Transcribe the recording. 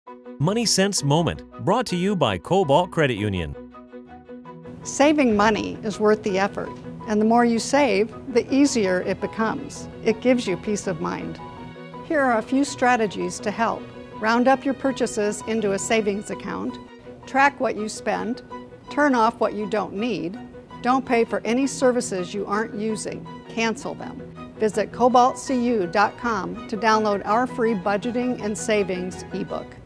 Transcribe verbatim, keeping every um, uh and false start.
Money Sense Moment, brought to you by Cobalt Credit Union. Saving money is worth the effort, and the more you save, the easier it becomes. It gives you peace of mind. Here are a few strategies to help. Round up your purchases into a savings account, track what you spend, turn off what you don't need, don't pay for any services you aren't using, cancel them. Visit cobalt c u dot com to download our free budgeting and savings ebook.